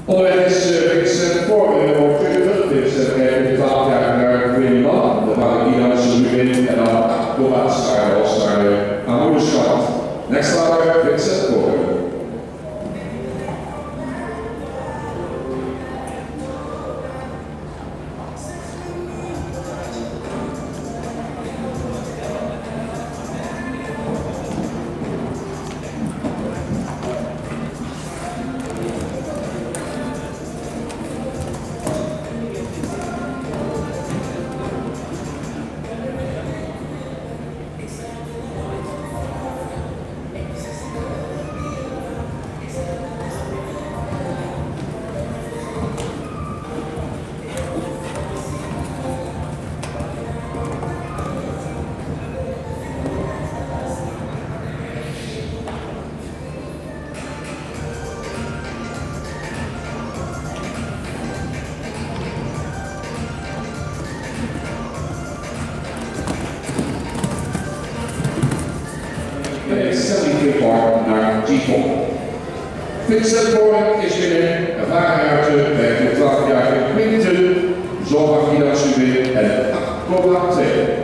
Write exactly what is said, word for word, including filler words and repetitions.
Onderweg is uh, Vincent voor nummer twintig. Dit is uh, twaalf jaar naar Quinlan. De Marikinaanse Rubin en dan Thomas Carlos naar de Amoederschap. Next starter, Vincent voor. zeventig Park naar G-Pop. Vincent Boren is binnen, ervaren ruiter, werkt twaalf jaar in Quinten, Zorg Marikinaanse Rubin en Cobra twee.